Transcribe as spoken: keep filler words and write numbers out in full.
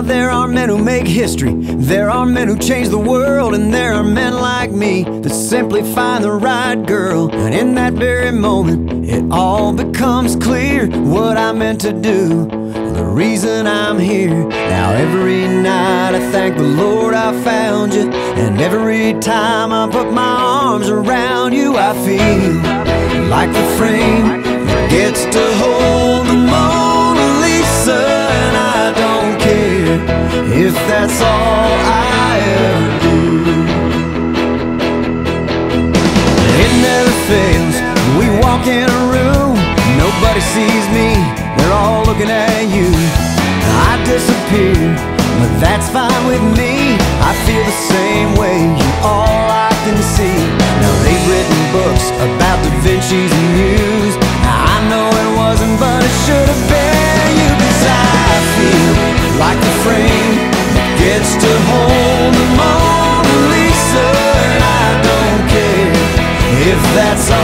Now there are men who make history, there are men who change the world, and there are men like me that simply find the right girl. And in that very moment, it all becomes clear what I meant to do, the reason I'm here. Now every night I thank the Lord I found you, and every time I put my arms around you, I feel like the frame that gets to hold the Mona Lisa. And I don't care if that's all I ever do. It never fails, we walk in a room, nobody sees me, they're all looking at you. I disappear, but that's fine with me. I feel the same way you all often see. Now they've written books about Da Vinci's muse. Now I know it wasn't, but it should have been you. Cause I feel like the frame that gets to hold the Mona Lisa. And I don't care if that's all